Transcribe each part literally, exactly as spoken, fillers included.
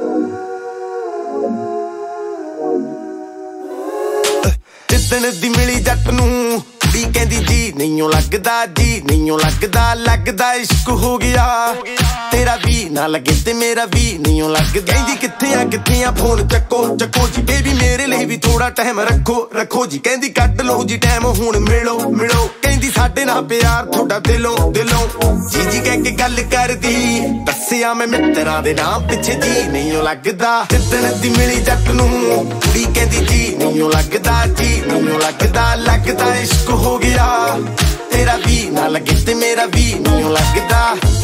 जिदन दी मिली जट नूं कुड़ी कहंदी जी नहीं लगदा जी नहीं लगदा लगदा इश्क हो गया तेरा भी ना लगे ते मेरा भी नहीं लगदा कहंदी कित्थे आ कित्थे आ फोन चक्को चक्को जी बेबी मेरे लिए भी थोड़ा टाइम रखो रखो जी कहंदी कट लो जी टाइम हुण मिलो मिलो कहंदी साडे नाल प्यार थोड़ा दिलों दिलों जी जी कह के गल करदी दस्सिया मैं मित्तरां दे नाम पिछे जी नहीं लगदा जिदन दी मिली जट नूं कुड़ी कहंदी जी नहीं लगदा जी नहीं लगदा लगदा इश्क हो गया तेरा भी ना लगे ते मेरा भी नहीं लगदा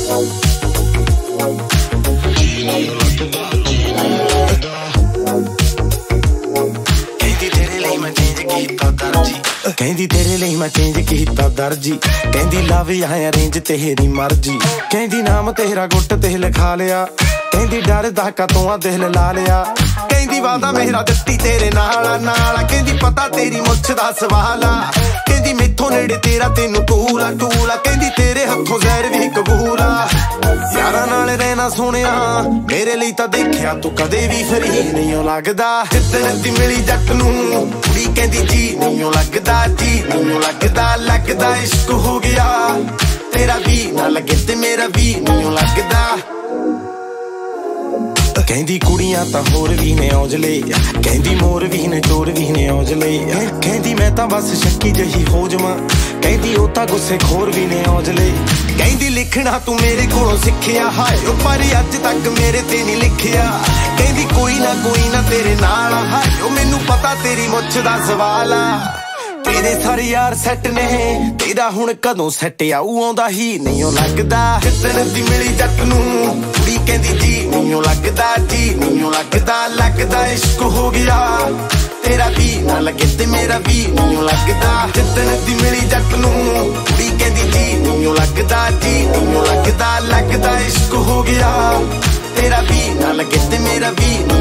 कहंदी तेरे लिए मैं चेंज कीता दर्जी कहंदी तेरे लिए मैं चेंज कीता दर्जी कहंदी लव या अरेंज तेरी मर्जी कहंदी नाम तेरा गुट ते लिखा लिया कहंदी डर दा कतों दिल ला लिया कहंदी वादा मेरा दित्ती तेरे नाल नाल कहंदी पता तेरी मुछ दा सवाल आ कहंदी मैथों नेड़े तेरा तेनू टूला टूला कहंदी तेरे हथों जहर भी कबूल आ यारां नाल रहना सोहणिया मेरे लिए तां देखिया तू कदे भी फ्री नहीं लगदा जिदन दी मिली जट नूं कुड़ी कहंदी जी नहीं लगदा जी नहीं लगदा लगदा इश्क हो गया तेरा भी ना लगे ते मेरा भी नहीं लगदा कहंदी कुड़ियां तां होर भी ने औजले कहंदी मोर भी ने चोर भी ने औजले कहंदी मैं तां बस शक्की जही हो जावां कहंदी ओ तां गुस्से खोर भी ने औजले कहंदी लिखना तू मेरे कोलों सिक्खिया हाय ओ पर अज तक मेरे ते नहीं लिखिया कहंदी कोई ना कोई ना तेरे नाल हाय ओ मैनू पता तेरी मुछ दा सवाल आ तेरे सारे यार सैट ने तेरा हुण कदों सैट आऊ आउंदा ही नहीं लगदा जिदन दी मिली जट नूं कुड़ी कहंदी जी नहीं लगदा जी नहीं लगदा लगदा इश्क हो गया तेरा भी ना लगे ते मेरा भी नहीं लगदा जिदन दी मिली जट नूं कुड़ी कहंदी जी नहीं लगदा जी नहीं लगदा लगदा इश्क हो गया तेरा भी ना लगे ते मेरा भी